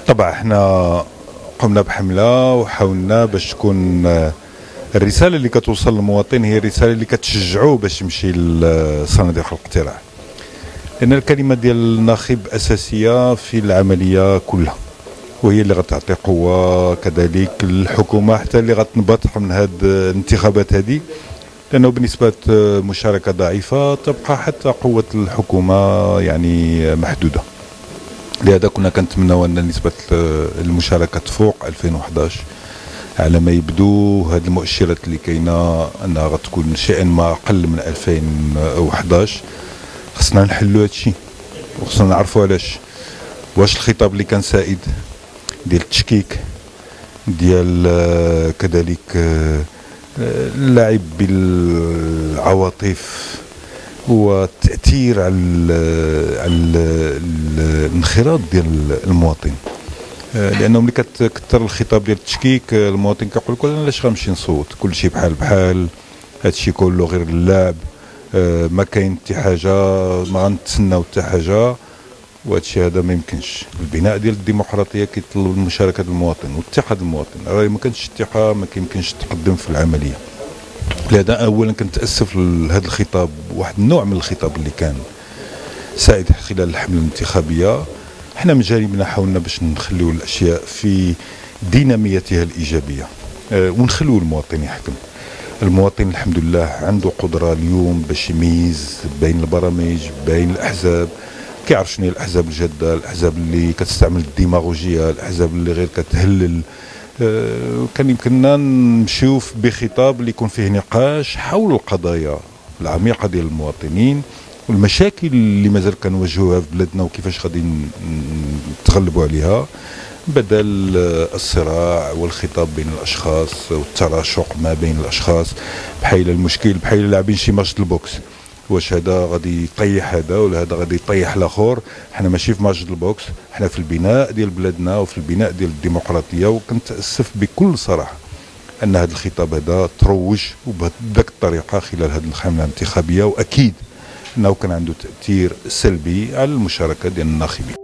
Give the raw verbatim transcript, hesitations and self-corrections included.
طبعا احنا قمنا بحمله وحاولنا باش تكون الرساله اللي كتوصل للمواطن هي الرساله اللي كتشجعوه باش يمشي لصناديق الاقتراع، لان الكلمه ديال الناخب اساسيه في العمليه كلها، وهي اللي غتعطي قوه كذلك للحكومه حتى اللي غتنبط من هذه الانتخابات هذه، لانه بنسبه مشاركه ضعيفه تبقى حتى قوه الحكومه يعني محدوده. لهذا كنا كنتمناو ان نسبه المشاركه تفوق ألفين وحداش على ما يبدو. هذه المؤشرات اللي كاينه انها غتكون شيئا ما اقل من ألفين وحداش. خصنا نحلوا هذا الشيء وخصنا نعرفوا علاش. واش الخطاب اللي كان سائد ديال التشكيك، ديال كذلك اللعب بالعواطف والتاثير على على الانخراط ديال المواطن، لانه ملي كتكثر الخطاب ديال التشكيك المواطن كيقول لك انا علاش غنمشي نصوت، كل شيء بحال بحال، هذا الشيء كله غير اللعب، ما كاين حتى حاجه، ما غنتسناو حتى حاجه. وهذا الشيء هذا ما يمكنش. البناء ديال الديمقراطيه كيطلب المشاركه ديال المواطن واتحاد المواطن، راه ما كانش اتحاد ما كيمكنش تقدم في العمليه. لهذا اولا كنتاسف لهذا الخطاب، واحد النوع من الخطاب اللي كان سائد خلال الحمله الانتخابيه. احنا من جانبنا حاولنا باش نخليو الاشياء في ديناميتها الايجابيه، أه ونخليو المواطن يحكم. المواطن الحمد لله عنده قدره اليوم باش يميز بين البرامج، بين الاحزاب، كيعرف شنو هي الاحزاب الجاده، الاحزاب اللي كتستعمل الديماغوجيه، الاحزاب اللي غير كتهلل. أه كان يمكننا نمشيو بخطاب اللي يكون فيه نقاش حول القضايا العميقه ديال المواطنين والمشاكل اللي مازال كنواجهوها في بلادنا وكيفاش غادي نتغلبوا عليها، بدل الصراع والخطاب بين الاشخاص والتراشق ما بين الاشخاص بحال المشكل بحال لاعبين شي ماتش البوكس. واش هذا غادي يطيح هذا ولا هذا غادي يطيح الاخر؟ حنا ماشي في ماتش البوكس، حنا في البناء ديال بلادنا وفي البناء ديال الديمقراطيه. وكنتاسف بكل صراحه ان هذا الخطاب هذا تروج وبهذيك الطريقه خلال هذه الحمله الانتخابيه، واكيد انه كان عنده تاثير سلبي على المشاركه ديال الناخبين.